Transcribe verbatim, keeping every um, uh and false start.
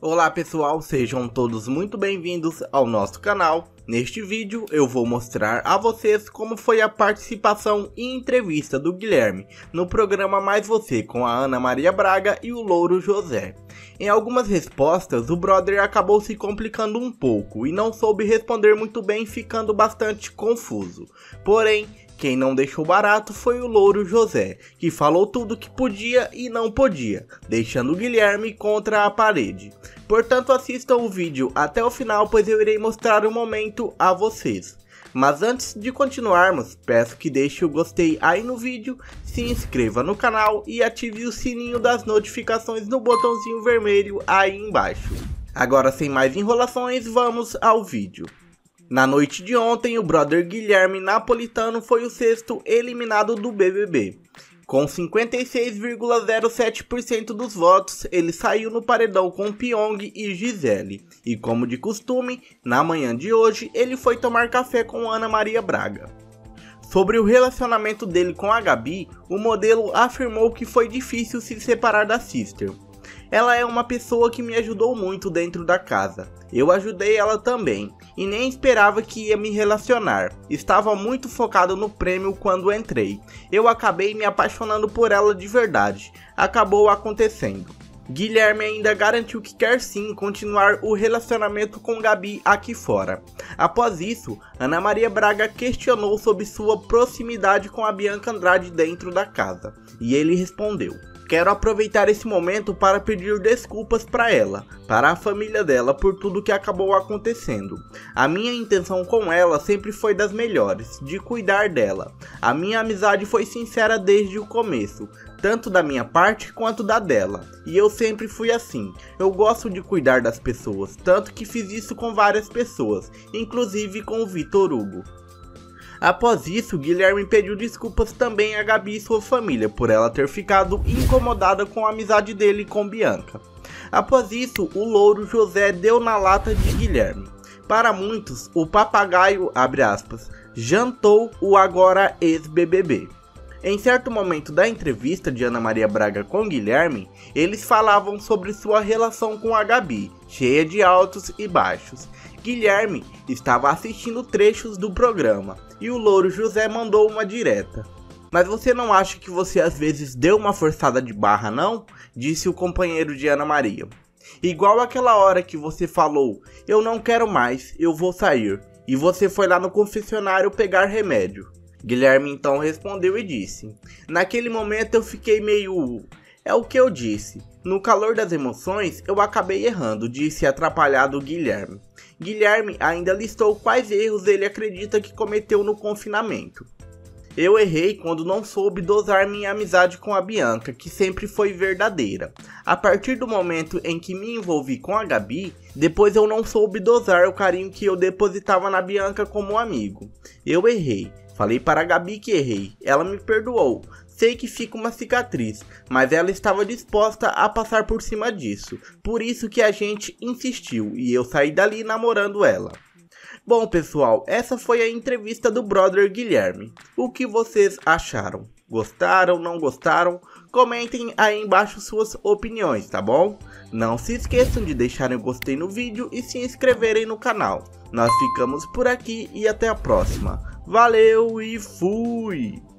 Olá pessoal, sejam todos muito bem-vindos ao nosso canal. Neste vídeo eu vou mostrar a vocês como foi a participação e entrevista do Guilherme no programa Mais Você com a Ana Maria Braga e o Louro José. Em algumas respostas o brother acabou se complicando um pouco e não soube responder muito bem, ficando bastante confuso. Porém, quem não deixou barato foi o Louro José, que falou tudo que podia e não podia, deixando o Guilherme contra a parede. Portanto, assistam o vídeo até o final, pois eu irei mostrar o momento a vocês. Mas antes de continuarmos, peço que deixe o gostei aí no vídeo, se inscreva no canal e ative o sininho das notificações no botãozinho vermelho aí embaixo. Agora, sem mais enrolações, vamos ao vídeo. Na noite de ontem, o brother Guilherme Napolitano foi o sexto eliminado do B B B. Com cinquenta e seis vírgula zero sete por cento dos votos, ele saiu no paredão com Pyong e Gisele. E como de costume, na manhã de hoje, ele foi tomar café com Ana Maria Braga. Sobre o relacionamento dele com a Gabi, o modelo afirmou que foi difícil se separar da sister. Ela é uma pessoa que me ajudou muito dentro da casa. Eu ajudei ela também, e nem esperava que ia me relacionar. Estava muito focado no prêmio quando entrei. Eu acabei me apaixonando por ela de verdade. Acabou acontecendo. Guilherme ainda garantiu que quer sim continuar o relacionamento com Gabi aqui fora. Após isso, Ana Maria Braga questionou sobre sua proximidade com a Bianca Andrade dentro da casa. E ele respondeu: "Quero aproveitar esse momento para pedir desculpas para ela, para a família dela por tudo que acabou acontecendo. A minha intenção com ela sempre foi das melhores, de cuidar dela. A minha amizade foi sincera desde o começo, tanto da minha parte quanto da dela. E eu sempre fui assim. Eu gosto de cuidar das pessoas, tanto que fiz isso com várias pessoas, inclusive com o Vitor Hugo." Após isso, Guilherme pediu desculpas também a Gabi e sua família por ela ter ficado incomodada com a amizade dele com Bianca. Após isso, o Louro José deu na lata de Guilherme. Para muitos, o papagaio, abre aspas, jantou o agora ex-B B B. Em certo momento da entrevista de Ana Maria Braga com Guilherme, eles falavam sobre sua relação com a Gabi, cheia de altos e baixos. Guilherme estava assistindo trechos do programa e o Louro José mandou uma direta. "Mas você não acha que você às vezes deu uma forçada de barra, não?", disse o companheiro de Ana Maria. "Igual aquela hora que você falou, eu não quero mais, eu vou sair, e você foi lá no confessionário pegar remédio." Guilherme então respondeu e disse: "Naquele momento eu fiquei meio... é o que eu disse. No calor das emoções, eu acabei errando", disse atrapalhado Guilherme. Guilherme ainda listou quais erros ele acredita que cometeu no confinamento. "Eu errei quando não soube dosar minha amizade com a Bianca, que sempre foi verdadeira. A partir do momento em que me envolvi com a Gabi, depois eu não soube dosar o carinho que eu depositava na Bianca como amigo. Eu errei. Falei para a Gabi que errei. Ela me perdoou. Sei que fica uma cicatriz, mas ela estava disposta a passar por cima disso. Por isso que a gente insistiu e eu saí dali namorando ela." Bom pessoal, essa foi a entrevista do brother Guilherme. O que vocês acharam? Gostaram, não gostaram? Comentem aí embaixo suas opiniões, tá bom? Não se esqueçam de deixarem o gostei no vídeo e se inscreverem no canal. Nós ficamos por aqui e até a próxima. Valeu e fui!